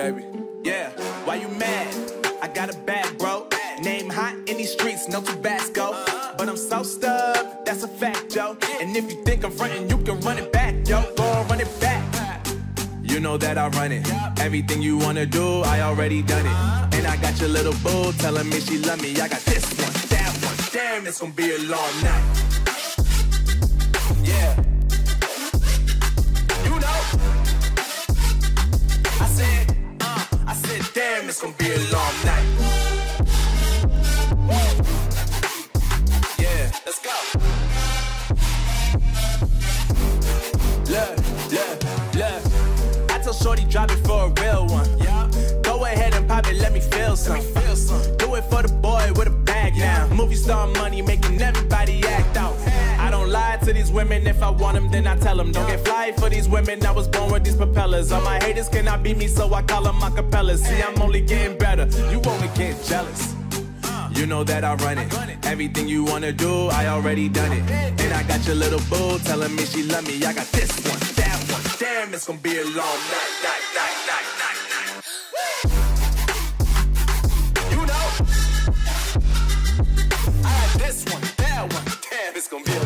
baby. Yeah, why you mad? I got a bag, bro. Name hot in these streets, no Tabasco. But I'm so stubbed, that's a fact, yo. And if you think I'm frontin', you can run it back, yo. Go on, run it back. You know that I run it. Everything you wanna do, I already done it. And I got your little boo telling me she love me. I got this one, that one. Damn, it's gonna be a long night. Yeah. You know. I said, damn, it's gonna be a long night. Yeah, let's go. Look. I tell shorty drop it for a real one. Yeah. Go ahead and pop it, let me feel some. Do it for the boy with a bag now. Movie star money making everybody act out. I don't lie to these women. If I want them, then I tell them. Don't get fly for these women. I was born with these propellers. All my haters cannot beat me, so I call them acapellas. See, I'm only getting better. You only get jealous. You know that I run it. Everything you wanna do, I already done it. And I got your little boo telling me she love me. I got this one, that one. Damn, it's gonna be a long night. You know, I got this one, that one. Damn, it's gonna be a